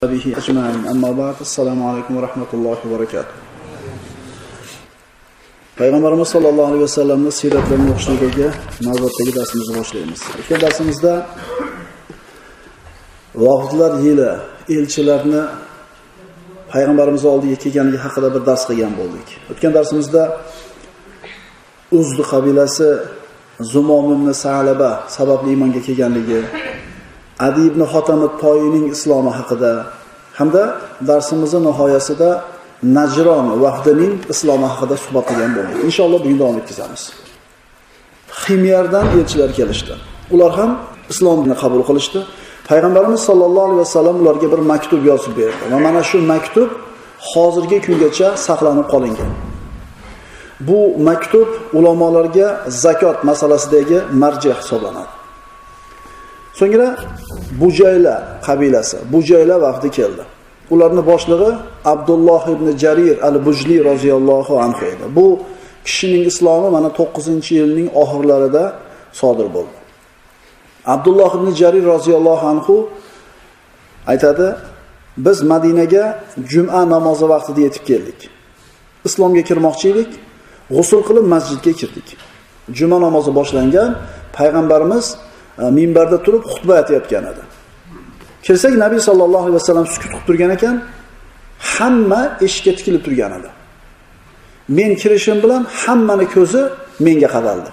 bihi ajma'in. Amma ba'd. Assalomu alaykum va rahmatullohi va barakatuh. Payg'ambarimiz sollallohu alayhi vasallamning siyratlarini o'qishlikka navbatdagi darsimizni boshlaymiz. O'tgan darsimizda vaqtlar yili elchilarni payg'ambarimiz oldiga kelganligi haqida bir dars qilgan bo'ldik. O'tgan darsimizda Uzd qabilasi Zumom ibn Sa'laba sababli iymonga kelganligi, Adi ibn Hotam at-Toyining islomi haqida hamda darsimizning nihoyasida Najron vaqtining islomi haqida suhbat qilgan bo'ldik. Inshaalloh bugun davom ettiramiz. Ximyardan elchilar kelishdi. Ular ham islomni qabul qilishdi. Payg'ambarimiz sollallohu alayhi vasallam ularga bir maktub yozib berdi va mana shu maktub hozirgi kungacha saqlanib qolingan. Bu maktub ulamolarga zakot masalasidagi marji hisoblanadi. So'ngra Bujayla qabilasi, Bujayla vaqti keldi. Ularning boshlig'i Abdulloh ibn Jarir al-Bujli roziyallohu anhu edi. Bu kishining islomi mana 9-yilning oxirlarida sodir bo'ldi. Abdulloh ibn Jarir roziyallohu anhu aytadi: "Biz Madinaga juma namozi vaqtida yetib keldik. Islomga kirmoqchi edik. G'usl qilib masjidga kirdik. Juma namozi boshlangan, payg'ambarimiz minbarda turib xutba aytayotgan edi. Kirsak, Nabiy sallallohu alayhi vasallam sukut qilib turgan ekan, hamma eshikka tikilib turgan edi. Men kirishim bilan hammani ko'zi menga qadaldi.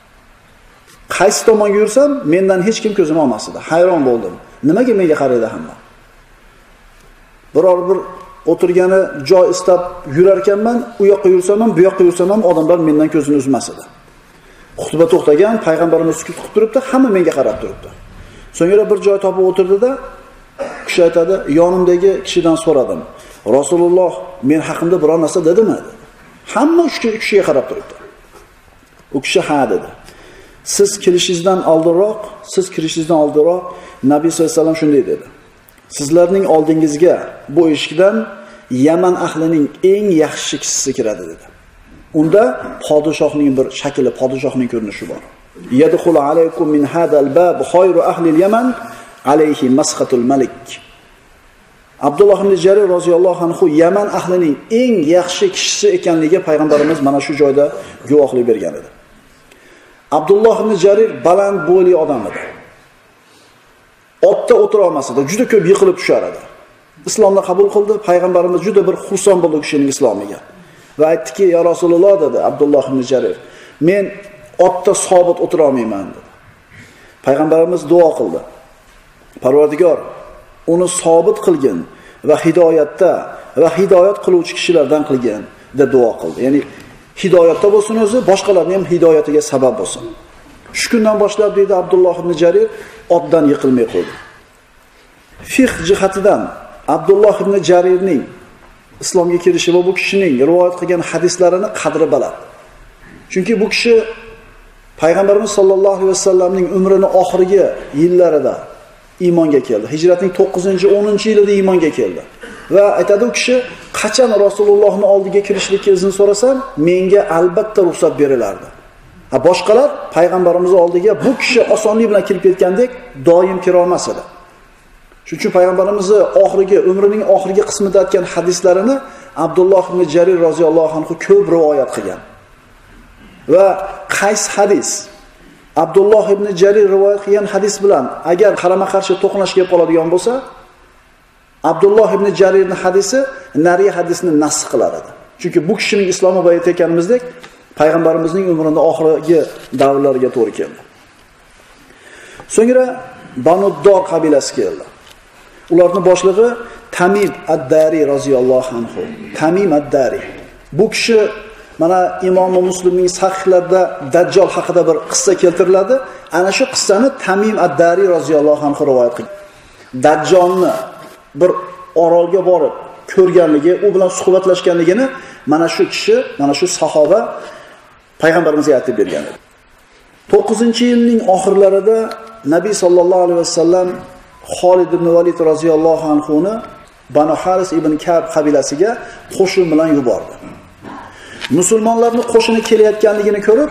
Qaysi tomonga yursam, mendan hech kim ko'zini olmas edi. Hayron bo'ldim. Nimaga menga qaraydi hamma? Biror bir o'tirgani joy istab yurar ekanman, u yoqqa yursam ham, bu yoqqa yursam ham odamlar mendan ko'zini uzmas edi. Xutba to'xtagan, payg'ambarimiz sukut qilib turibdi, hamma menga qarab turibdi. So'ngra bir joy topib o'tirdi-da, kishi aytadi, yonimdagi kishidan so'radim. Rasululloh men haqimda biror narsa dedimi? Hamma shu kishiga qarab turibdi. U kishi ha dedi. Siz kirishingizdan oldinroq Nabiy sollallohu alayhi vasallam shunday dedi. Sizlarning oldingizga bu eshikdan Yaman ahlining eng yaxshi kishisi kiradi dedi. Unda podshohning bir shakli, podshohning ko'rinishi bor. Yadkhulu alaykum min hadal bab khayru ahli al-Yaman alayhi masqatul malik. Abdulloh ibn Jarir roziyallohu anhu Yaman ahlining eng yaxshi kishisi ekanligiga payg'ambarimiz mana shu joyda guvohlik bergan edi. Abdulloh ibn Jarir baland bo'yli odam edi. Otda o'tira olmas edi, juda ko'p yiqilib tushar edi. Islomni qabul qildi, payg'ambarimiz juda bir xursand bo'ldi kishining islomiga. Va aytdiki, "Ya Rasululloh" dedi Abdulloh ibn Jarir, "Men otda sobit o'tira olmayman" dedi. Payg'ambarimiz duo qildi. Parvardigor, uni sobit qilgin va hidoyatda va hidoyat qiluvchi kishilardan qilgin deb duo qildi. Ya'ni hidoyatda bo'lsin o'zi, boshqalarning ham hidoyatiga sabab bo'lsin. Shu kundan boshlab deydi Abdulloh ibn Jarir otdan yiqilmay qo'ydi. Fiqh jihatidan Abdulloh ibn Jarirning islomga kirishi va bu kishining rivoyat qilgan hadislarini qadri baland. Chunki bu kishi payg'ambarimiz sollallohu alayhi vasallamning umrining oxirgi yillarida iymonga keldi. Hijratning 9-10-yilida iymonga keldi. Va aytadi u kishi, qachon Rasulullohning oldiga kirishlikka izn so'rasam, menga albatta ruxsat berilardi. Boshqalar payg'ambarimiz oldiga bu kishi osonlik bilan kirib ketgandek doim kira olmas edi. Shuning uchun payg'ambarimizning umrining oxirgi qismida aytgan hadislarini Abdulloh ibn Jarir roziyallohu anhu ko'p rivoyat qilgan. Va qaysi hadis Abdulloh ibn Jarir rivoyat qilgan hadis bilan agar qarama-qarshi to'qnash kelib qoladigan bo'lsa, Abdulloh ibn Jarirning hadisi nariy hadisni nasx qilar edi. Chunki bu kishining islomi bo'yicha aytganimizdek, payg'ambarimizning umrining oxirgi davrlariga to'g'ri keldi. So'ngra Banu Dor qabilasi keldi. Ularning boshlig'i Tamim ad-Dari roziyallohu anhu. Tamim ad-Dari. Bu kishi mana Imom Muslimning sahihlarida Dajjal haqida bir qissa keltiriladi. Ana shu qissani Tamim ad-Dari roziyallohu anhu rivoyat qilgan. Dajjalni bir orolga borib ko'rganligi, u bilan suhbatlashganligini mana shu kishi, mana shu sahoba payg'ambarimizga aytib bergan edi. 9-yilning oxirlarida Nabiy sallallohu alayhi vasallam Xolid ibn Valid roziyallohu anhu ni Banu Haris ibn Ka'b qabilasiga qo'shin bilan yubordi. Musulmonlarning qo'shini kelayotganligini ko'rib,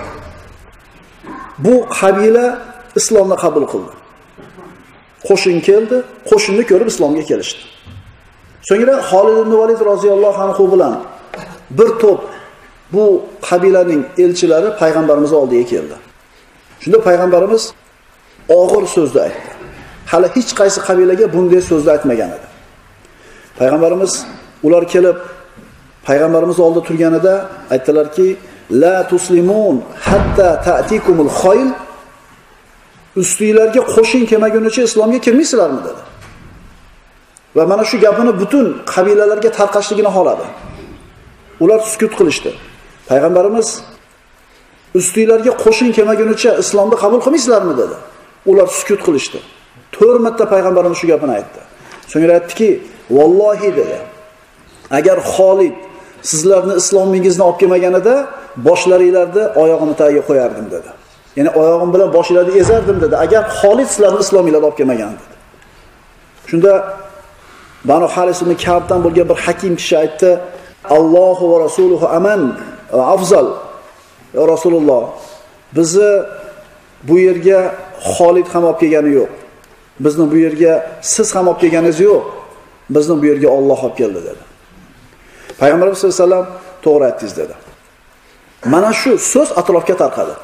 bu qabila islomni qabul qildi. Qo'shin keldi, qo'shinni ko'rib islomga kelishdi. So'ngra Xolid ibn Valid roziyallohu anhu bilan bir to'p bu qabilaning elchilari payg'ambarimiz oldiga keldi. Shunda payg'ambarimiz og'ir so'zni aytdi. Hali hech qaysi qabilaga bunday so'zni aytmagan edi. Payg'ambarimiz ular kelib payg'ambarimiz oldida turganida aytdilarki: "La tuslimun hatta ta'tikumul khayl." Ustinglarga qo'shin kelmagunicha islomga kirmaysizlarmi dedi. Va mana shu gapini butun qabilalarga tarqashligini xohladi. Ular sukut qilishdi. Payg'ambarimiz ustinglarga qo'shin kelmagunicha islomni qabul qilmaysizlarmi dedi. Ular sukut qilishdi. 4 marta payg'ambarimiz shu gapini aytdi. So'ngra aytdiki: "Vallohi" dedi. "Agar Xolid sizlarni islomingizni olib kelmaganida boshlaringlarni oyog'ini tagiga qo'yardim" dedi. Ya'ni oyog'im bilan boshinglarni ezardim dedi. Agar Xolid sizlarni islominglarni olib kelmagan dedi. Shunda Banu Haris ibn Ka'bdan bo'lgan bir hakim kishi aytdi: "Allohu va rasuluhu aman va afzal." Ya Rasululloh, bizni bu yerga Xolid ham olib kelgani yo'q. Bizni bu yerga siz ham olib kelganingiz yo'q. Bizni bu yerga Alloh olib keldi dedi. Payg'ambarimiz sollallohu alayhi vasallam to'g'ri aytdingiz dedi. Mana shu so'z atrofga tarqadi.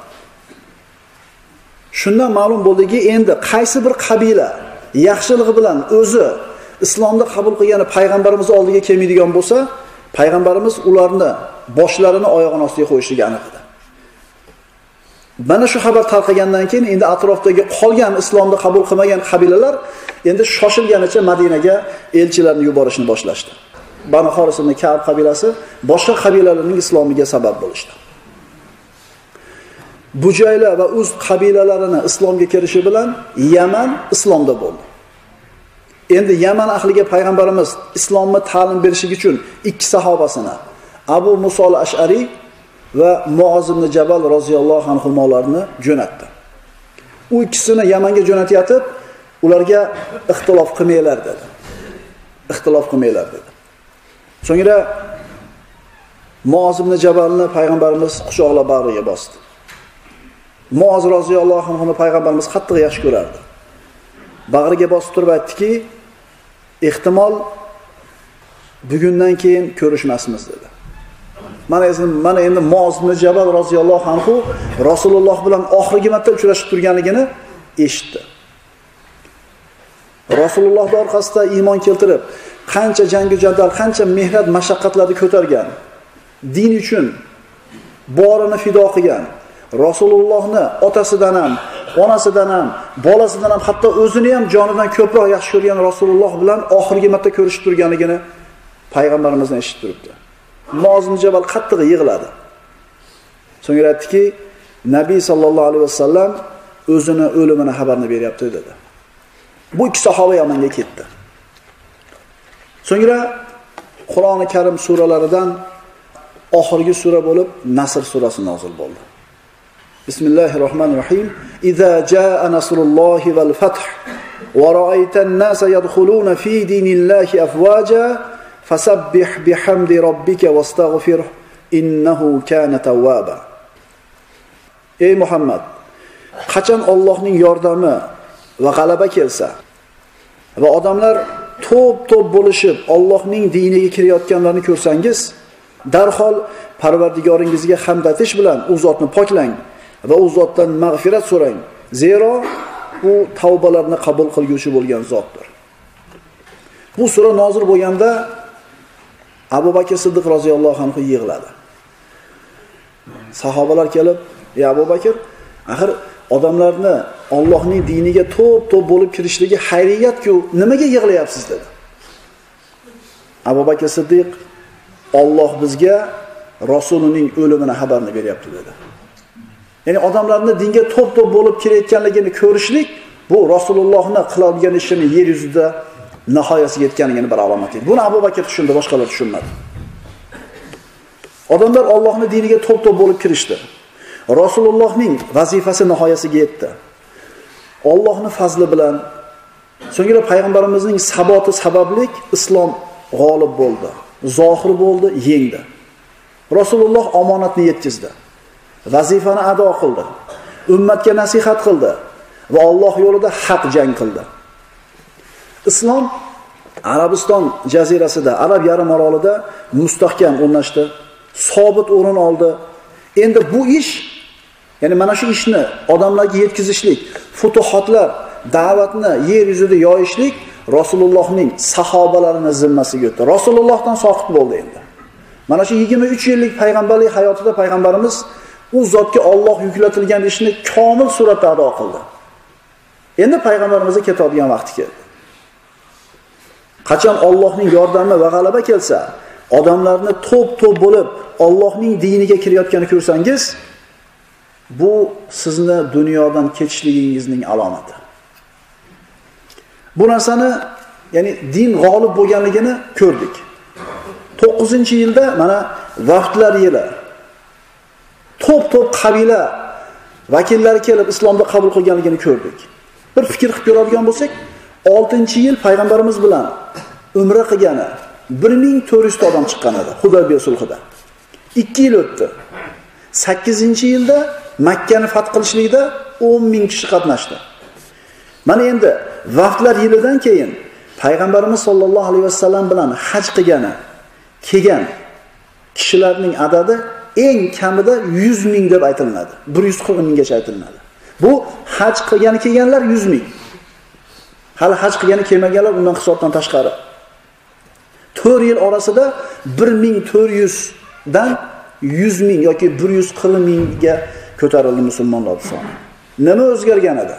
Shundan ma'lum bo'ldiki, endi qaysi bir qabila yaxshiligi bilan o'zi islomni qabul qilgani payg'ambarimiz oldiga kelmaydigan bo'lsa, payg'ambarimiz ularni boshlarini oyog'ini ostiga qo'yishligi aniq edi. Mana shu xabar tarqagandan keyin endi atrofdagi qolgan islomni qabul qilmagan qabilalar endi shoshilganicha Madinaga elchilarni yuborishni boshlashdi. Banu Haris ibn Ka'b qabilasi boshqa qabilalarning islomiga sabab bo'lishdi. Bujayla va Uz qabilalarini islomga kirishi bilan Yaman islomda bo'ldi. Endi Yaman ahliga payg'ambarimiz islomni ta'lim berishlik uchun 2 sahobasini, Abu Muso al-Ash'ari va Muoz ibn Jabal roziyallohu anhularni jo'natdi. U ikkisini Yamanga jo'natib, ularga ixtilof qilmanglar dedi. Ixtilof qilmanglar dedi. So'ngra Muoz ibn Jabalni payg'ambarimiz quchoqlab bag'riga bosdi. Muoz roziyallohu anhu payg'ambarimiz qattiq yaxshi ko'rardi. Bag'riga bosib turib aytdiki: "Ehtimol bugundan keyin ko'rishmasmiz" dedi. Mana endi Muoz ibn Jabal roziyallohu anhu Rasululloh bilan oxirgi marta uchrashib turganligini eshitdi. Rasulullohning orqasida iymon keltirib, qancha jangu jadal, qancha mehnat, mashaqqatlarni ko'targan, din uchun borini fido qilgan, Rasulullohni otasidan ham, onasidan ham, bolasidan ham, hatto o'zini ham jonidan ko'proq yaxshi ko'rgan Rasululloh bilan oxirgi marta ko'rishib turganligini payg'ambarimizdan eshitib turibdi. Muoz ibn Jabal qattiq yig'ladi. So'ngra aytdiki: "Nabiy sallallohu alayhi vasallam o'zini o'limini xabarini beryapti" dedi. Bu 2 sahoba Yamanga ketdi. So'ngra Qur'oni Karim suralaridan oxirgi sura bo'lib Nasr surasi nozil bo'ldi. Bismillahirrohmanirrohim. Iza jaa nasrullohi val fath wa ra'aytan nasa yadkhuluna fi dinillahi afwaja fasabbih bihamdi robbika wastaghfirhu innahu kana tawwaba. Ey Muhammad, qachon Allohning yordami va g'alaba kelsa va odamlar to'p-to'p bo'lishib Allohning diniga kirayotganlarni ko'rsangiz, darhol Parvardigoringizga hamd aytish bilan u zotni poklang va u zotdan mag'firat so'rang. Zero u tavbalarni qabul qilguvchi bo'lgan zotdir. Bu sura nozil bo'lganda Abu Bakr Siddiq roziyallohu anhu yig'ladi. Sahobalar kelib: "Ey Abu Bakr, axir odamlarni Allohning diniga to'p-to'p bo'lib kirishligi xayriyat-ku, nimaga yig'layapsiz?" dedi. Abu Bakr Siddiq: "Alloh bizga Rasulining o'limini xabarini beryapti" dedi. Ya'ni odamlarni dinga to'p-to'p bo'lib kirayotganligini ko'rishlik bu Rasulullohning qiladigan ishini yer yuzida nihoyasiga yetganligini bir alomat edi. Buni Abu Bakr tushundi, boshqalar tushunmadi. Odamlar Allohning diniga to'p-to'p bo'lib kirishdi. Rasulullohning vazifasi nihoyasiga yetdi. Allohning fazli bilan, so'ngra payg'ambarimizning saboti sababli islom g'olib bo'ldi, zohir bo'ldi, yengdi. Rasululloh omonatni yetkazdi. Vazifani ado qildi. Ummatga nasihat qildi va Alloh yo'lida haq jang qildi. Islom Arabiston jazirasida, Arab yarim orolida mustahkam o'rnashdi, sobit o'rin oldi. Endi bu ish, ya'ni mana shu ishni odamlarga yetkazishlik, futuhotlar, da'vatni yer yuzida yoyishlik Rasulullohning sahobalarining zimmasiga o'tdi. Rasulullohdan soqit bo'ldi endi. Mana shu 23 yillik payg'ambarlik hayotida payg'ambarimiz u zotga Alloh yuklatilgan ishni komil suratda ado qildi. Endi payg'ambarimizga ketadigan vaqti keldi. Qachon Allohning yordami va g'alaba kelsa, odamlarni to'p-to'p bo'lib Allohning diniga kirayotganini ko'rsangiz, bu sizni dunyodan ketishligingizning alomati. Bu narsani, ya'ni din g'olib bo'lganligini ko'rdik. 9-yilda mana vaqtlar yili to'p-to'p qabila vakillari kelib islomni qabul qilganligini ko'rdik. Bir fikr qilib ko'radigan bo'lsak, 6-yil payg'ambarimiz bilan umra qilgani 1400 odam chiqqan edi Hudaybiya sulhida. 2 yil o'tdi. 8-yilda Makkani fath qilishlikda 10,000 kishi qatnashdi. Mana endi vaqtlar yilidan keyin payg'ambarimiz sollallohu alayhi vasallam bilan haj qilgani, kelgan kishilarning adadi eng kamida 100,000 deb aytiladi. 140,000 gacha aytiladi. Bu haj qilgani kelganlar 100,000. Hali haj qilgani kelmaganlar undan hisobdan tashqari. 4 yil orasida 1400 dan 100,000 yoki 140,000 ga ko'tarildi musulmonlar soni. Nima o'zgargan edi?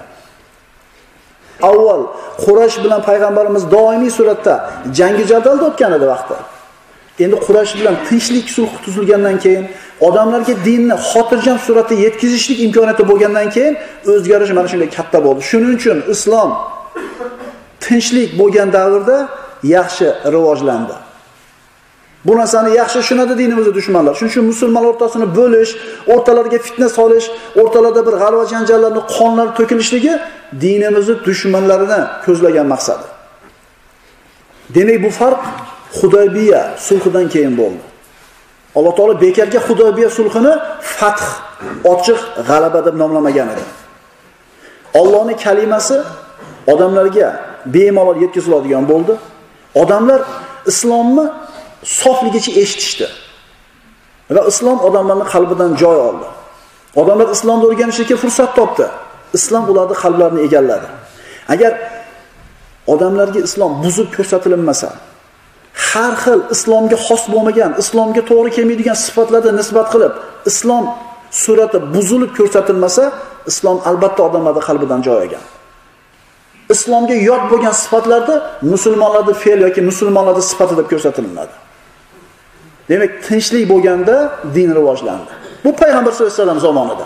Avval Quraysh bilan payg'ambarimiz doimiy suratda jangi jadalda o'tgan edi vaqtda. Endi Quraysh bilan tinchlik sulh tuzilgandan keyin, odamlarga dinni xotirjam suratda yetkazishlik imkoniyati bo'lgandan keyin o'zgarish mana shunday katta bo'ldi. Shuning uchun islom tinchlik bo'lgan davrda yaxshi rivojlandi. Bu narsani yaxshi tushunadi dinimizning dushmanlar. Shuning uchun musulmonlar o'rtasini bo'lish, o'rtalariga fitna solish, o'rtalarda bir g'alva janjallarning qonlari to'kilishligi dinimizning dushmanlarini ko'zlagan maqsadi. Demak, bu farq Hudaybiya sulhidan keyin bo'ldi. Alloh taolo bekarga Hudaybiya sulhini fath, ochiq g'alaba deb nomlamagan edi. Allohning kalimasi odamlarga bemalol yetkaziladigan bo'ldi. Odamlar islomni sofligicha eshitishdi. Va islom odamlarning qalbidan joy oldi. Odamlar islomni o'rganishga fursat topdi. Islom ularning qalblarini egalladi. Agar odamlarga islom buzib ko'rsatilmasa, har xil islomga xos bo'lmagan, islomga to'g'ri kelmaydigan sifatlarga nisbat qilib, islom surati buzilib ko'rsatilmasa, islom albatta odamlarning qalbidan joy olgan. Islomga yot bo'lgan sifatlarda musulmonlarning fe'l yoki musulmonlarning sifati deb ko'rsatiladi. Demak, tinchlik bo'lganda din rivojlandi. Bu payg'ambar sollallohu alayhi vasallam zamonida.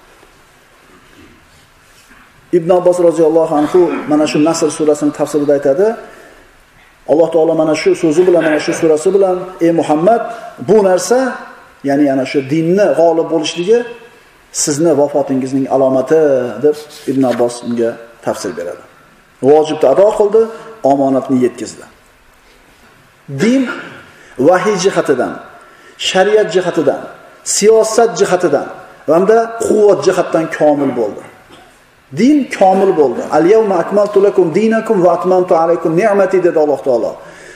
Ibn Abbos roziyallohu anhu mana shu Nasr surasining tafsirida aytadi. Alloh taolo mana shu so'zi bilan, mana shu surasi bilan, ey Muhammad, bu narsa, ya'ni ana shu dinni g'olib bo'lishligi sizni vafotingizning alomati deb Ibn Abbos unga tafsir beradi. Vojibni ado qildi, omonatni yetkazdi. Din vahiy jihatidan, shariat jihatidan, siyosat jihatidan hamda quvvat jihatdan komil bo'ldi. Din komil bo'ldi. Al-yawma akmaltu lakum dinakum va atmamtu alaykum ni'mati dedi Alloh taolo.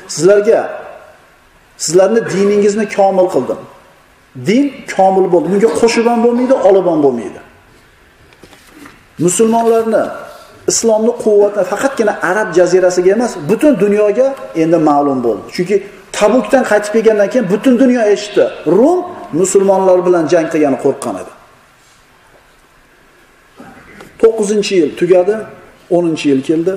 Sizlarni diningizni komil qildim. Din komil bo'ldi. Bunga qo'shib ham bo'lmaydi, olib ham bo'lmaydi. Musulmonlarni islomning quvvati faqatgina Arab jazirasiga emas, butun dunyoga endi ma'lum bo'ldi. Chunki Tabukdan qaytib kelgandan keyin butun dunyo eshitdi. Rum musulmonlar bilan jang qilgani qo'rqqan edi. 9-yil tugadi, 10-yil keldi.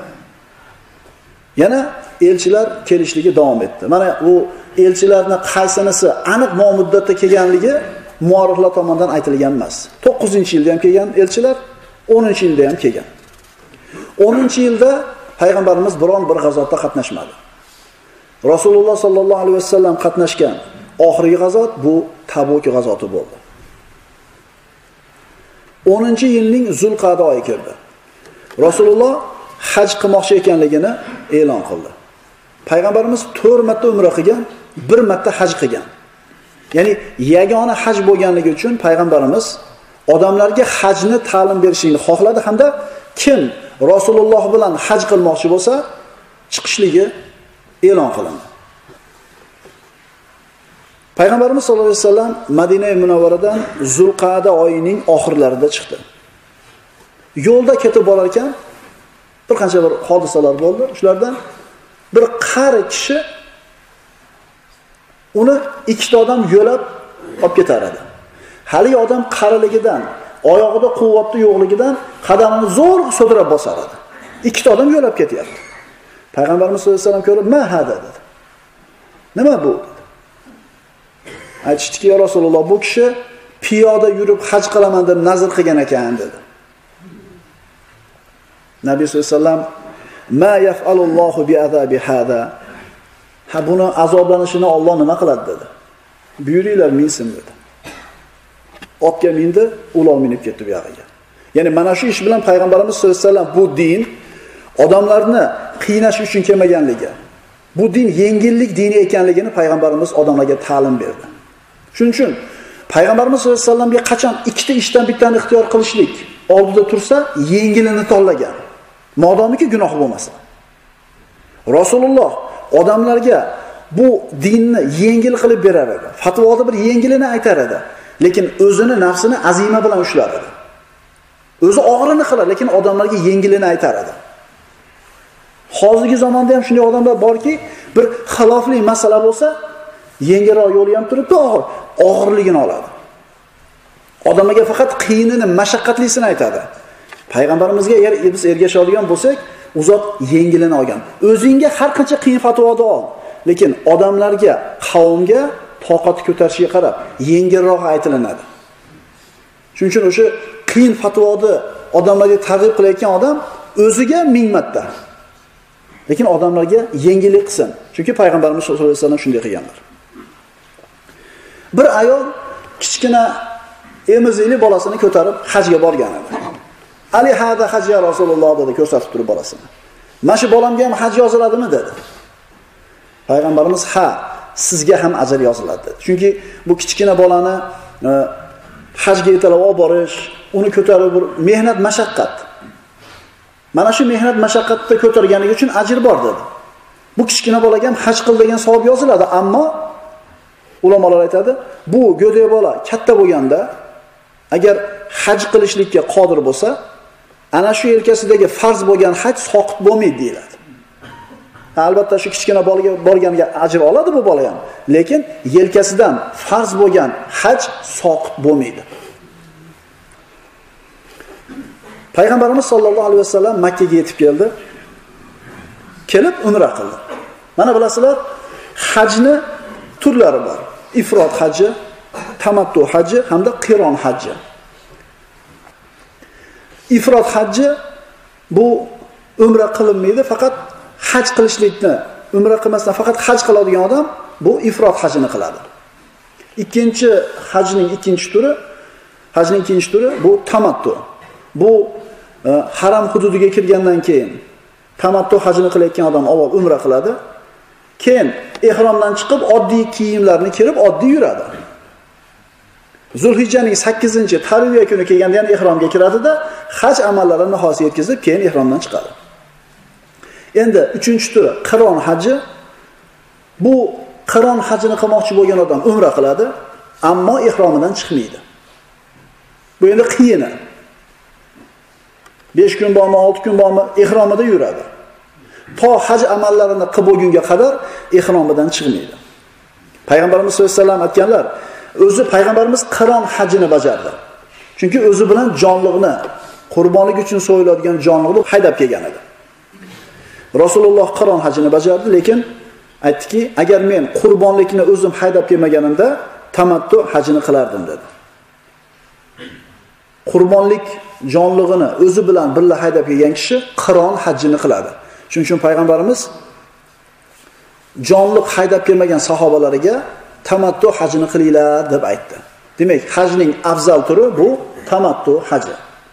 Yana elchilar kelishligi davom etdi. Mana bu elchilarning qaysinisi aniq muddatda kelganligi muoriflar tomonidan aytilgan emas. 9-yilda ham kelgan elchilar, 10-yilda ham kelgan. 10-yilda payg'ambarimiz biron bir g'azotda qatnashmadi. Rasululloh sallallohu alayhi vasallam qatnashgan oxirgi g'azot bu Tabuk g'azoti bo'ldi. 10-yilning Zulqa'da oyi kirdi. Rasululloh haj qilmoqchi ekanligini e'lon qildi. Payg'ambarimiz 4 marta umra qilgan, 1 marta haj qilgan. Ya'ni yagona haj bo'lganligi uchun payg'ambarimiz odamlarga hajni ta'lim berishini xohladi hamda kim Rasululloh bilan haj qilmoqchi bo'lsa, chiqishligi e'lon qilindi. Payg'ambarimiz sollallohu alayhi vasallam Madina Munavvaradan Zulqa'da oyining oxirlarida chiqdi. Yo'lda ketib borar ekan bir qancha bir hodisalar bo'ldi. Shulardan bir qari kishi uni ikkita odam yo'lab olib ketar edi. Haligi odam qariligidan, oyog'ida quvvati yo'qligidan qadamini zo'r so'dirab bosar edi. Ikkita odam yo'lab ketyapti. Payg'ambarimiz sollallohu alayhi vasallam ko'rib, "Ma hada?" dedi. "Nima bu?" dedi. Aytishdiki, "Ya Rasululloh, bu kishi piyoda yurib haj qilaman deb nazr qilgan ekan" dedi. Nabiy sollallohu alayhi vasallam, "Ma yaf'alullohu bi'azabi hada?" Ha, buni azoblanishini Alloh nima qiladi dedi. "Buyuringlar minsin" dedi. Otga mindi, ular minib ketdi bu yoqqa. Ya'ni mana shu ish bilan payg'ambarimiz sollallohu alayhi vasallam bu din odamlarni qiynash uchun kelmaganligi, bu din yengillik dini ekanligini payg'ambarimiz odamlarga ta'lim berdi. Shuning uchun payg'ambarimiz sollallohu alayhi vasallamga qachon ikkita ishdan bittani ixtiyor qilishlik oldida tursa, yengilini tanlagan. Modomiki gunoh bo'lmasa. Rasululloh odamlarga bu dinni yengil qilib berar edi. Fatvoda bir yengilini aytar edi. Lekin o'zini nafsini azima bilan ushlar edi. O'zi og'irini qilar, lekin odamlarga yengilini aytar edi. Hozirgi zamonda ham shunday odamlar borki, bir xilofli masala bo'lsa, yengilroq yo'li ham turibdi, og'irligini oladi. Odamlarga faqat qiyinini, mashaqqatlisini aytadi. Payg'ambarimizga agar biz ergashadigan bo'lsak, u zot yengilini olgan. O'zingga har qancha qiyin fatvoda ol, lekin odamlarga, qavmga toqat ko'tarishiga qarab yengilroq aytilinadi. Shuning uchun o'sha qiyin fatvoni odamlarga targ'ib qilayotgan odam o'ziga ming marta, lekin odamlarga yengillik qilsin. Chunki payg'ambarimiz sollallohu alayhi vasallam shunday qilganlar. Bir ayol kichkina emizikli bolasini ko'tarib hajga borgan edi. Ali hada haj ya Rasululloh dedi, ko'rsatib turib bolasini. "Mana shu bolamga ham haj yoziladimi?" dedi. Payg'ambarimiz "Ha, sizga ham ajr yoziladi" dedi. Chunki bu kichkina bolani hajga yetalab olib borish, uni ko'tarib bir mehnat, mashaqqat. Mana shu mehnat, mashaqqatda ko'targanligi uchun ajr bor dedi. Bu kichkina bolaga ham haj qil degan savob yoziladi, ammo ulamolar aytadi, bu go'dak bola katta bo'lganda agar haj qilishlikka qodir bo'lsa, ana shu yelkasidagi farz bo'lgan haj soqit bo'lmaydi deyiladi. Albatta shu kichkina bolaga borganiga ajr oladi bu bola ham, lekin yelkasidan farz bo'lgan haj soqit bo'lmaydi. Payg'ambarimiz sollallohu alayhi vasallam Makka ga yetib keldi. Kelib umra qildi. Mana bilasizlar, hajni turlari bor. Ifrot haji, tamattu haji hamda qiron haji. Ifrot haji bu umra qilinmaydi, faqat haj qilishlikni, umra qilmasdan faqat haj qiladigan odam bu ifrot hajini qiladi. Hajning ikkinchi turi bu tamattu. Bu haram hududiga kirgandan keyin tamattu hajini qilayotgan odam avval umra qiladi. Keyin ehromdan chiqib oddiy kiyimlarni kirib oddiy yuradi. Zulhijjaning 8-chi tarviya kuni kelganda ham ehromga kiradida, haj amallarini nihoyasiga yetkazib, keyin ehromdan chiqadi. Endi 3-turi qiron haji. Bu qiron hajini qilmoqchi bo'lgan odam umra qiladi, ammo ehromidan chiqmaydi. Bu endi qiyini. 5 kun bormi, 6 kun bormi ehromida yuradi. To haj amallarini qilib bo'lgunga qadar ehromidan chiqmaydi. Payg'ambarimiz sollallohu alayhi vasallam aytganlar, o'zi payg'ambarimiz qiron hajini bajardi. Chunki o'zi bilan jonliqni, qurbonlik uchun so'yiladigan jonliqni haydab kelgan edi. Rasululloh qiron hajini bajardi, lekin aytdiki, agar men qurbonlikni o'zim haydab kelmaganimda tamattu hajini qilardim dedi. Qurbonlik jonlig'ini o'zi bilan birga haydab kelgan kishi qiron hajini qiladi. Shuning uchun payg'ambarimiz jonliq haydab kelmagan sahobalariga tamattu hajini qilinglar deb aytdi. Demak, hajning afzal turi bu tamattu haji.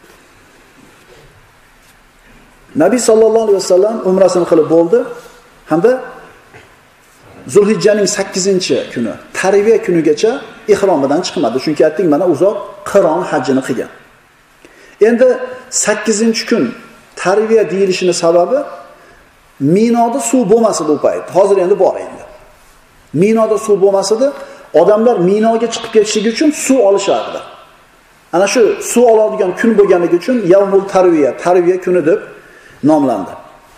Nabiy sallallohu alayhi vasallam umrasini qilib bo'ldi hamda Zulhijjaning 8-kuni, tarviya kunigacha ihromidan chiqmadi. Chunki aytdik, mana uzoq qiron hajini qilgan. Endi 8-kun tarviya deyilishining sababi Minoda suv bo'lmas edi u payt. Hozir endi bor endi. Minoda suv bo'lmas edi. Odamlar Minoga chiqib ketishligi uchun suv olishardi. Ana shu suv oladigan kun bo'lganligi uchun Yawmul Tarviya kuni deb nomlandi.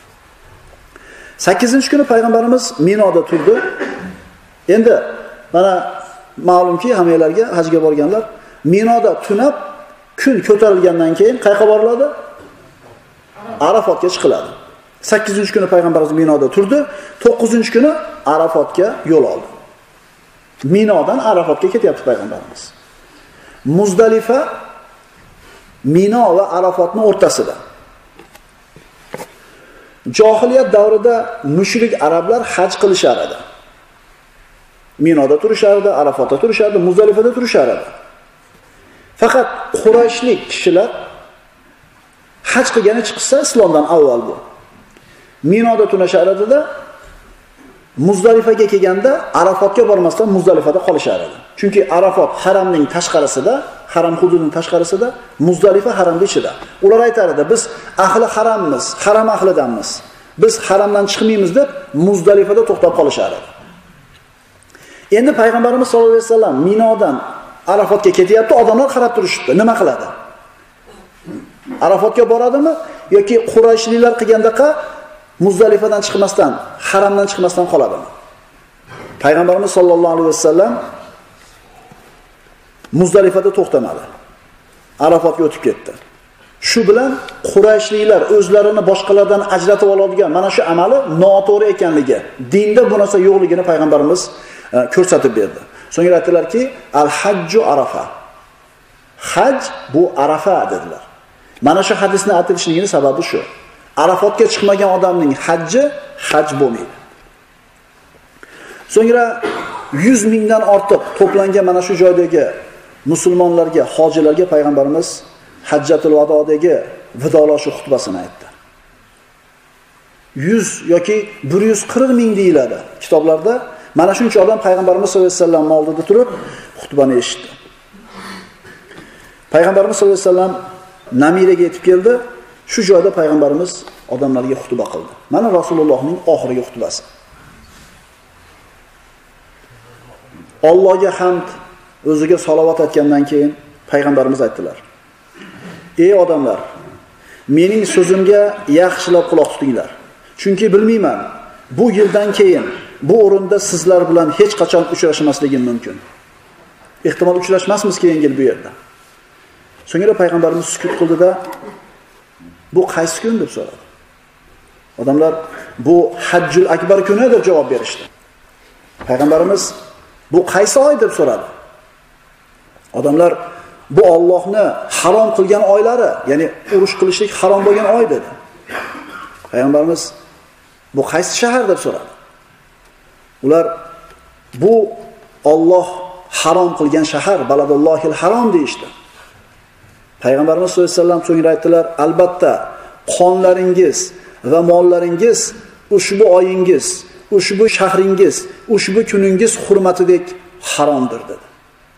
8-kuni payg'ambarimiz Minoda turdi. Endi mana ma'lumki hammalarga hajga borganlar Minoda tunab kun ko'tarilgandan keyin qayerga boriladi? Arafotga chiqiladi. 8-kuni payg'ambarimiz Minoda turdi, 9-kuni Arafotga yo'l oldi. Minodan Arafotga ketyapti payg'ambarimiz. Muzdalifa Mino va Arafotning o'rtasida. Johiliyat davrida mushrik arablar haj qilishar edi. Minoda turishardi, Arafotda turishardi, Muzdalifada turishardi. Faqat Qurayshlik kishilar haj qilgani chiqsa islomdan avval bu. Minoda tunashar edida, Muzdalifaga kelganda Arafotga bormasdan Muzdalifada qolishar edi. Chunki Arafot haramning tashqarisida, haram hududining tashqarisida, Muzdalifa haramning ichida. Ular aytar edi, biz ahli harammiz, haram ahlidanmiz. Biz haramdan chiqmaymiz deb Muzdalifada to'xtab qolishar edi. Endi payg'ambarimiz sollallohu alayhi vasallam Minodan Arafotga ketyapti, odamlar qarab turishibdi. Nima qiladi? Arafotga boradimi yoki Qurayshliklar qilgandaqa Muzdalifadan chiqmasdan, haramdan chiqmasdan qoladimi? Payg'ambarimiz sollallohu alayhi vasallam Muzdalifada to'xtamadi. Arafotga o'tib ketdi. Shu bilan Qurayshliklar o'zlarini boshqalardan ajratib oladigan mana shu amali noto'g'ri ekanligi, dinda bu narsa yo'qligini payg'ambarimiz ko'rsatib berdi. So'ngra aytdilarki, al-hajju arafa. Haj bu Arafa dedilar. Mana shu hadisni aytilishligining sababi shu. Arafotga chiqmagan odamning hajji haj bo'lmaydi. So'ngra 100 mingdan ortiq to'plangan mana shu joydagi musulmonlarga, hojilarga payg'ambarimiz Hajjatul Vadodagi vidolashuv xutbasini aytdi. 100 yoki 140 ming deyiladi kitoblarda. Mana shuncha odam payg'ambarimiz sollallohu alayhi vasallam oldida turib xutbani eshitdi. Payg'ambarimiz sollallohu alayhi vasallam Namiraga yetib keldi. Shu joyda payg'ambarimiz odamlarga xutba qildi. Mana Rasulullohning oxirgi xutbasi. Allohga hamd, o'ziga salovat aytgandan keyin payg'ambarimiz aytdilar: "Ey odamlar, mening so'zimga yaxshilab quloq tutinglar. Chunki bilmayman, bu yildan keyin bu o'rinda sizlar bilan hech qachon uchrashmasligim mumkin. Ehtimol uchrashmasmiz keyingi yil bu yerda." So'ngra payg'ambarimiz sukut qildida, "Bu qaysi kun?" deb so'radi. Odamlar "Bu Hajjul Akbar kuni" deb javob berishdi. Payg'ambarimiz "Bu qaysi oy?" deb so'radi. Odamlar "Bu Allohni harom qilgan oylari, ya'ni urush qilishlik harom bo'lgan oy" dedi. Payg'ambarimiz "Bu qaysi shahar?" deb so'radi. Ular "Bu Alloh harom qilgan shahar, Baladullohil harom" deyishdi. Payg'ambarimiz sollallohu alayhi vasallam so'ngra aytdilar: "Albatta, qonlaringiz va mollaringiz ushbu oyingiz, ushbu shahringiz, ushbu kuningiz hurmatidek haromdir" dedi.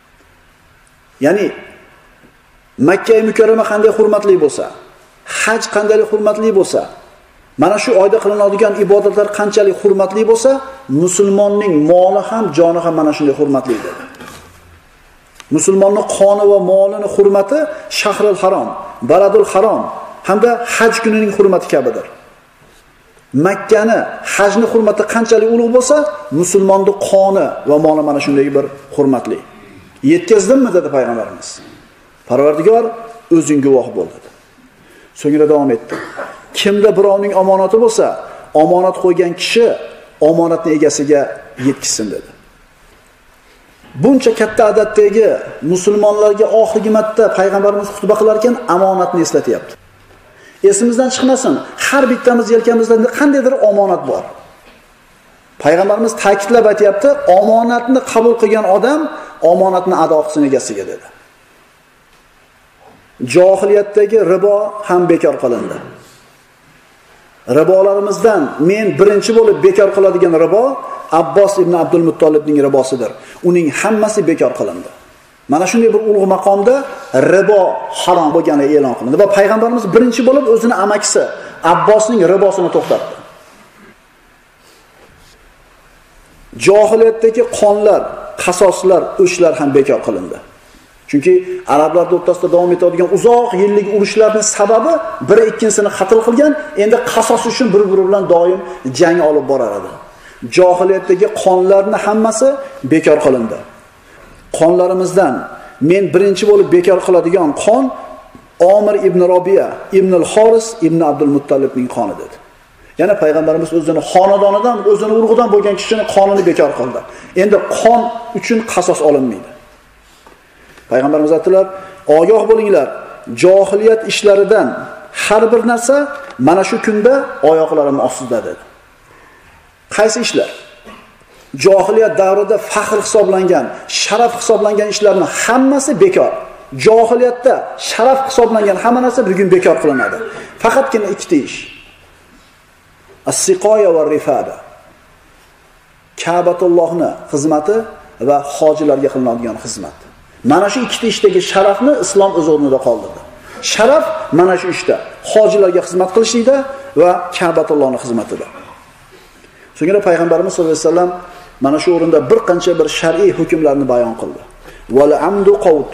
Ya'ni Makka mukarrama qanday hurmatli bo'lsa, haj qanday hurmatli bo'lsa, mana shu oyda qilinadigan ibodatlar qanchalik hurmatli bo'lsa, musulmonning moli ham, joni ham mana shunday hurmatli dedi. Musulmonning qoni va molining hurmati shahrul harom, baladul harom hamda haj kunining hurmati kabidir. Makkani, hajni hurmati qanchalik ulug' bo'lsa, musulmonning qoni va moli mana shunday bir hurmatli. Yetkazdimmi dedi payg'ambarimiz. Parvardigor o'zing guvoh bo'l dedi. So'ngra davom etdi. Kimda birovning omonati bo'lsa, omonat qo'ygan kishi omonatning egasiga yetkazsin dedi. Buncha katta adaddagi musulmonlarga oxirgi marta payg'ambarimiz xutba qilar ekan omonatni eslatyapti. Esimizdan chiqmasin, har bittamiz yelkamizda qandaydir omonat bor. Payg'ambarimiz ta'kidlab aytayapti, omonatni qabul qilgan odam omonatni ado qilsin egasiga dedi. Johiliyatdagi ribo ham bekor qilindi. Ribolarimizdan men birinchi bo'lib bekor qiladigan ribo Abbos ibn Abdul Muttolibning ribosidir. Uning hammasi bekor qilindi. Mana shunday bir ulug' maqomda ribo harom bo'lgani e'lon qilindi va payg'ambarimiz birinchi bo'lib o'zini amakisi Abbosning ribosini to'xtatdi. Johiliyatdagi qonlar, qasoslar, o'shlar ham bekor qilindi. Chunki arablar o'rtasida davom etadigan uzoq yillik urushlarning sababi biri ikkinchisini qatl qilgan, endi qasos uchun bir-biri bilan doim jang olib borar edi. Johiliyatdagi qonlarning hammasi bekor qilindi. Qonlarimizdan men birinchi bo'lib bekor qiladigan qon Omir ibn Robiya, ibn al-Xoris, ibn Abdul Muttolibning qoni dedi. Yana payg'ambarimiz o'zini xonadonidan, o'zini urug'idan bo'lgan kishining qonini bekor qildi. Endi qon uchun qasos olinmaydi. Payg'ambarimiz aytdilar, ogoh bo'linglar, johiliyat ishlaridan har bir narsa mana shu kunda oyoqlarim ostida dedi. Qaysi ishlar? Johiliyat davrida faxr hisoblangan, sharaf hisoblangan ishlarning hammasi bekor. Johiliyatda sharaf hisoblangan hamma narsa bugun bekor qilinadi. Faqatgina ikkita ish. As-siqoya va rifada. Ka'batullohning xizmati va hojilarga qilinadigan xizmat. Mana shu ikkita ishdagi sharafni islom o'z o'rnida qoldirdi. Sharaf mana shu ishda, hojilarga xizmat qilishlikda va Ka'batullohning xizmatida. So'ngra payg'ambarimiz sollallohu alayhi vasallam mana shu o'rinda bir qancha bir shar'iy hukmlarni bayon qildi. Wal amdu qawt.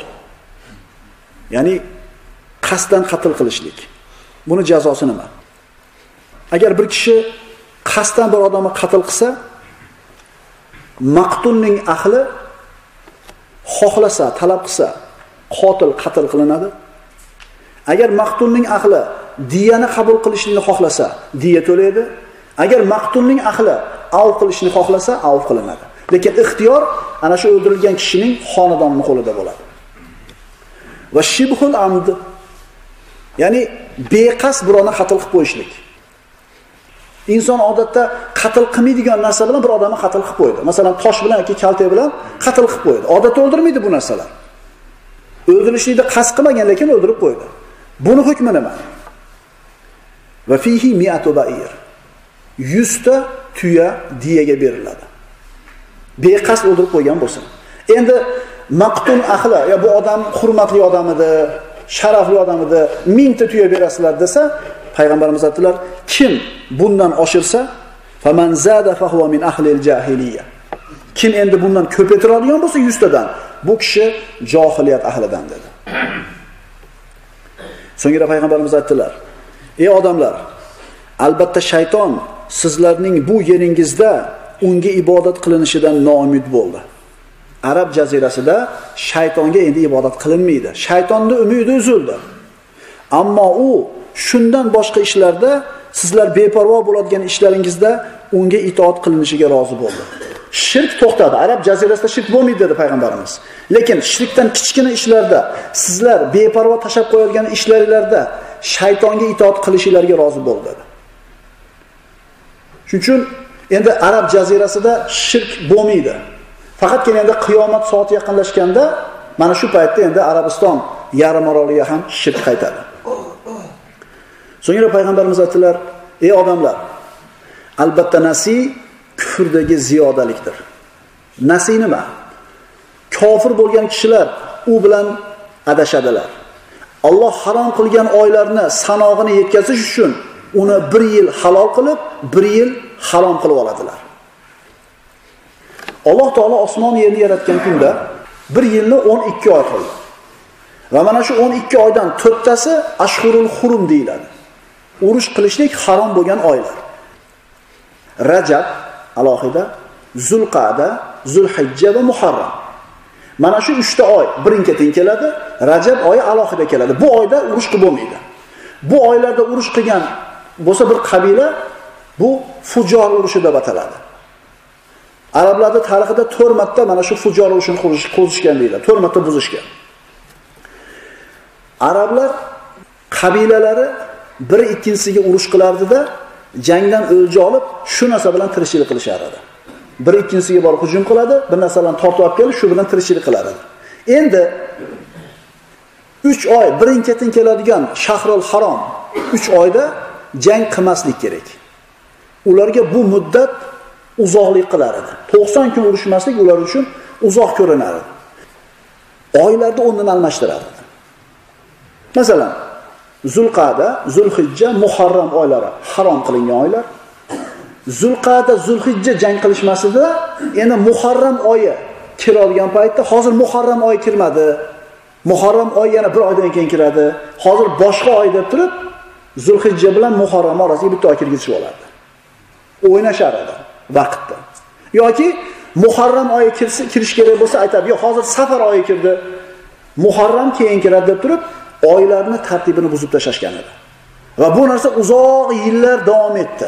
Ya'ni qasddan qatl qilishlik. Buni jazosi nima? Agar bir kishi qasddan bir odamni qatl qilsa, maqtulning ahli xohlasa, talab qilsa, qotil qatl qilinadi. Agar maqtulning ahli diyani qabul qilishni xohlasa, diya to'laydi. Agar maqtulning ahli av qilishni xohlasa, av qilinadi. Lekin ixtiyor ana shu o'ldirilgan kishining xonadonining qo'lida bo'ladi. Va shibhul amd, ya'ni beqasd birovni qatl qilib qo'yishlik. Inson odatda qatl qilmaydigan narsa bilan bir odamni qatl qilib qo'ydi. Masalan, tosh bilan yoki kaltak bilan qatl qilib qo'ydi. Odatda o'ldirmaydi bu narsalar. O'ldirishlikda qasd qilmagan, lekin o'ldirib qo'ydi. Buni hukmi nima? Va fihi mi'atu ba'ir. 100 ta tuya diyaga beriladi. Beqasd o'ldirib qo'ygan bo'lsa. Endi maqtul ahli, ya bu odam hurmatli odam edi, sharafli odam edi, 1000 ta tuya berasizlar desa, payg'ambarimiz aytdilar, kim bundan oshirsa, faman zada fa huwa min ahli al-jahiliyya. Kim endi bundan ko'paytiradigan bo'lsa 100 tadan, bu kishi johiliyat ahlidan dedi. So'ngra payg'ambarimiz aytdilar, ey odamlar, albatta shayton sizlarning bu yeringizda unga ibodat qilinishidan noumid bo'ldi. Arab jazirasida shaytonga endi ibodat qilinmaydi. Shaytonning umidi uzildi. Ammo u shundan boshqa ishlarda sizlar beparvo bo'ladigan ishlaringizda unga itoat qilinishiga rozi bo'ldi. Shirk to'xtadi. Arab jazirasida shirk bo'lmaydi dedi payg'ambarimiz. Lekin shirkdan kichkina ishlarda sizlar beparvo tashab qo'yadigan ishlaringizda shaytonga itoat qilishinglarga rozi bo'ldi dedi. Shuning uchun endi Arab jazirasida shirk bo'lmaydi. Faqatgina endi qiyomat soati yaqinlashganda mana shu paytda endi Arabiston yarim oroliga ham shirk qaytadi. So'ngra payg'ambarimiz aytdilar, ey odamlar, albatta nasiy kufrdagi ziyodalikdir. Nasiy nima? Kofir bo'lgan kishilar u bilan adashadilar. Alloh harom qilgan oylarni sanog'ini yetkazish uchun uni 1 yil halol qilib, 1 yil harom qilib oladilar. Alloh taolo osmon yerni yaratgan kunda 1 yilni 12 oy qildi. Va mana shu 12 oydan 4tasi ashhurul hurum deyiladi. Urush qilishlik harom bo'lgan oylar. Rajab alohida, Zulqa'da, Zulhijja va Muharram. Mana shu 3 ta oy birin-ketin keladi. Rajab oyi alohida keladi. Bu oyda urush qilib bo'lmaydi. Bu oylarda urush qilgan bo'lsa bir qabila bu fujor urushi deb ataladi. Arablarning tarixida 4 marta mana shu fujor urushini qo'zishgan deydi. 4 marta buzishgan. Arablar qabilalari biri ikkinchisiga urush qilardida, jangdan o'lja olib, shu narsa bilan tirikchilik qilishar edi. Biri ikkinchisiga borib hujum qiladi, bir narsalarni tortib olib kelib, shu bilan tirikchilik qilar edi. Endi 3 oy birin-ketin keladigan Shahrul Harom 3 oyda jang qilmaslik kerak. Ularga bu muddat uzoqlik qilar edi. 90 kun urushmaslik ular uchun uzoq ko'rinar edi. Oylarda o'rnini almashtiradi. Masalan, Zulqa'da, Zulhijja, Muharram oylari harom qilingan oylar. Zulqa'da, Zulhijja jang qilishmasida, endi Muharram oyi kiradigan paytda hozir Muharram oyi kirmadi. Muharram oyi yana bir oydan keyin kiradi. Hozir boshqa oy deb turib, Zulhijja bilan Muharram orasiga bitta oy kirgizib olardi. O'ynashar edi vaqtda. Yoki Muharram oyi kirish kerak bo'lsa aytadi, "Yo'q, hozir Safar oyi kirdi. Muharram keyin kiradi" deb turib, oylarni tartibini buzib tashlashgan edi. Va bu narsa uzoq yillar davom etdi.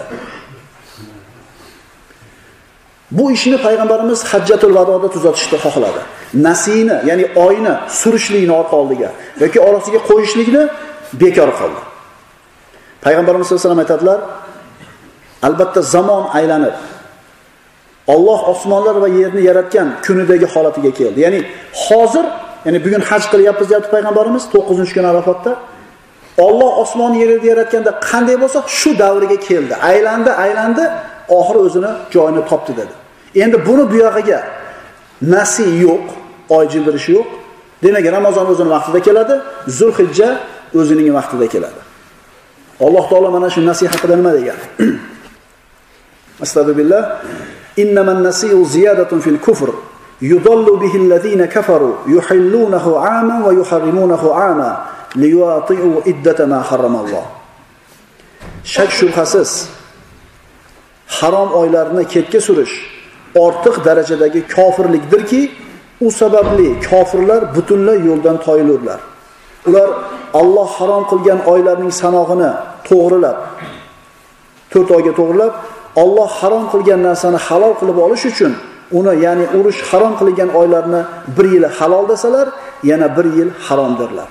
Bu ishni payg'ambarimiz Hajjatul Vadoda tuzatishni xohladi. Nasini, ya'ni oyni surishlikni orqa oldiga yoki orasiga qo'yishlikni bekor qildi. Payg'ambarimiz sollallohu alayhi vasallam aytadilar, albatta zamon aylanib Alloh osmonlar va yerni yaratgan kunidagi holatiga keldi. Ya'ni hozir, ya'ni bugun haj qilyapmiz deyapti payg'ambarimiz 9-kun Arafatda. Alloh osmon yerni yaratganda qanday bo'lsa, shu davriga keldi. Aylandi, oxiri o'zini joyini topdi dedi. Endi buni bu yog'iga nasi yo'q, oy jildirishi yo'q. Demak, Ramazon o'zining vaqtida keladi, Zulhijja o'zining vaqtida keladi. Alloh taolo mana shu nasi haqida nima degan? Astagfirullah. Innaman nasiyu ziyadatun fil kufr yudallu bihi alladhina kafaru yuhillunahu 'aman wa yuharrimunahu 'ama liyuati'u iddata ma harrama Allah. Shak shubhasiz harom oylarni ketga surish ortiq darajadagi kofirlikdirki, u sababli kofirlar butunlay yo'ldan toyilurlar. Ular Alloh harom qilgan oylarning sanog'ini to'g'rilab, 4 oyga to'g'rilab, Alloh harom qilgan narsani halol qilib olish uchun uni, ya'ni urush harom qilingan oylarni 1 yil halol desalar, yana 1 yil haromdirlar.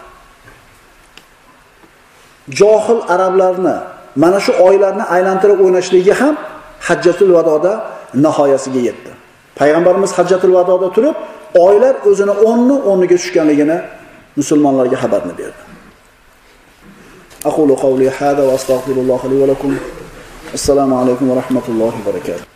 Johil arablarni mana shu oylarni aylantirib o'ynashligiga ham Hajjatul Vadoda nihoyasiga yetdi. Payg'ambarimiz Hajjatul Vadoda turib, oylar o'zini o'rniga tushganligini musulmonlarga xabarni berdi. Aqulu qawli hada va astagfirulloh li va lakum. Assalomu alaykum va rahmatullohi va barakatuh.